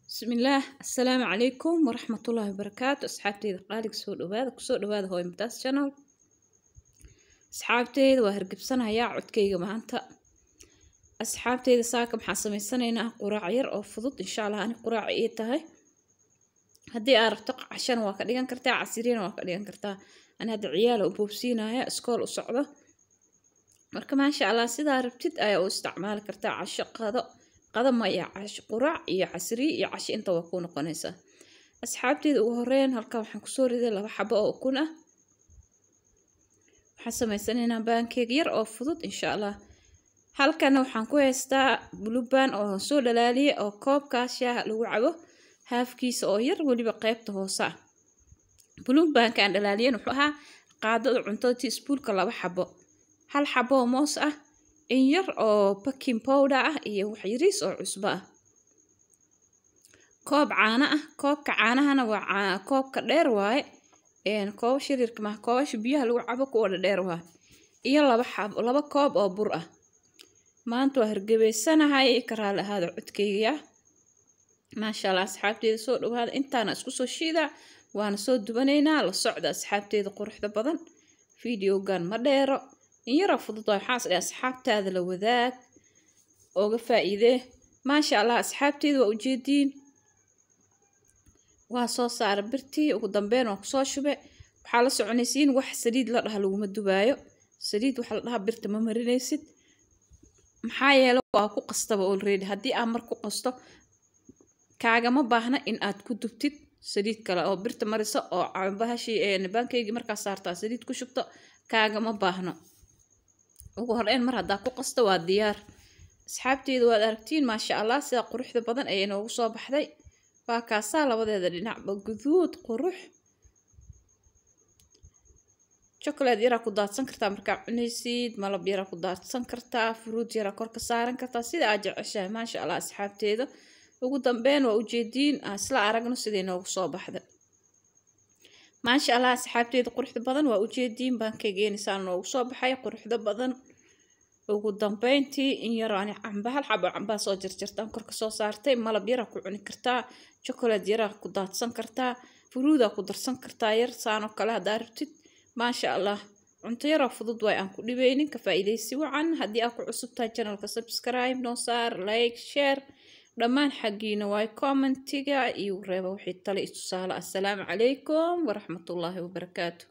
بسم الله. السلام عليكم ورحمة الله وبركاته. أصحابتي قالك كسود هذا هو ممتاز channel. أصحابتي وهرقب سنة يا عدكي مهانتا. أصحابتي ساكم حاسمي سنة هنا قراع ير أو فضط إن شاء الله أنا قراع إيتها. هدي أرتق عشان واقديان كرتا عسيرين واقديان كرتا. أنا هاد عيال وبوبسينا هي أسكول وصعدة. marka ma sha Allah sida rabtid ay u isticmaal kartaa casho qado maya casho quraac iyo casri iyo casho inta waa ku noqonaysa asxaabteeda ugu horeen halka waxaan ku soo riday laba xabo oo ukun ah waxaan sameysanaynaa pancake yar oo fudud insha Allah halkan waxaan ku haystaa blueband oo soo dhalaaliyay oo koobka shaaha lagu cabo halfkiisa oo yar waliba qaybta hoose ah blueband kan dhalaaliyay wuxuu ahaa qaadada cuntada teaspoonka laba xabo hal xabo moos ah in yar oo baking powder ah iyo wax yariis oo cusbo ah koob caano ah koobka caanahana waa koobka dheer waaye koob shiriirka ma koobasha biyaha lagu cabo kuwa dheer waaye iyo laba koob oo bur ah maanta waa hargebeysanahay karaa lahaada codkayga maasha Allah asxaabteeda soo dhawaada intaana isku soo shiida waana soo dubanaynaa la socda asxaabteeda quruxda badan videogan ma dheero in yara fudud oo xaas asxaabtaada la wadaag oo faa'iido ma sha Allah asxaabteedu waa u jeedin waa soo saar birtii ugu dambeyn oo soo shubay waxa la soconaysiin wax saliid la dhaha lagu madubaayo saliid waxa la dhaha birta ma marinaysid maxaa yeelo waa ku qastaba already hadii aad mar ku qasto kaaga ma baahna in aad ku dubtid saliid kale oo birta marisa oo cambahashi pancake marka saartaa saliid ku shubto kaaga ma baahno ugu horeen mar hadaa ku qasto waa diyaar asxaabteedu waad aragtiin ma sha Allah sida quruxda badan ay inoogu soo baxday waa kaasa labadeeda dhinacba guduud qurux chocolate yara ku daadsan kartaa marka cunaysid malab yara ku daadsan kartaa fruit yara kor ka saaran kartaa sida aad jeceshahay ma sha Allah asxaabteedu ugu dambeyn waa u jeedin asla aragno sida inoogu soo baxday ما شاء الله أصحابتي قرحة بدن وأوجدين بانكيجي إنسان وصوب حي قرحة بدن وقدام بنتي إن يراني عم بهالحبة عم بصاجر جرتان كرك صارتي مالا بيرا كوعني كرتا شوكولات يرا كدات سنكرتا فرودا كدر سنكرتا يرسانو كلها دارتت ما شاء الله أنت يرا فضد واي أنكو لبيني كفايدة سوى عن هدي أكو عصب تاي channel كسبسكرايب نوصار لايك شير دمان حقينا واي كومنت تيجا يوريبا وحي التالي السلام عليكم ورحمة الله وبركاته.